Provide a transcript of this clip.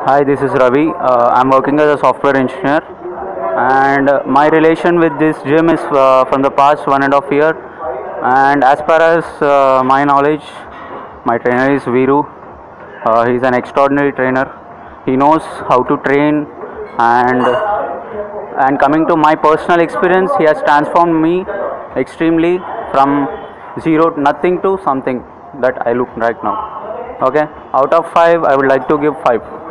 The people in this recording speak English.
Hi, this is Ravi. I'm working as a software engineer, and my relation with this gym is from the past 1.5 year. And as far as my knowledge, my trainer is Veeru. He's an extraordinary trainer. He knows how to train, and coming to my personal experience, he has transformed me extremely from zero nothing to something that I look right now. Okay, out of 5, I would like to give 5.